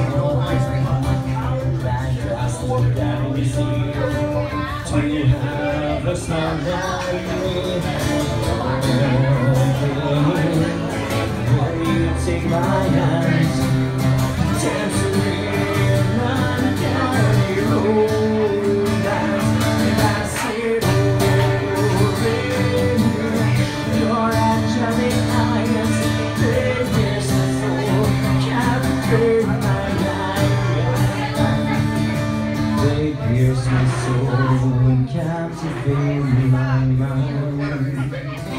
Do you have a smile like me? Will you take my hands, dance with me in uncanny romance? That's it, your angelic eyes, they pierce my soul, captivate my life. They pierce my soul and captivate my mind.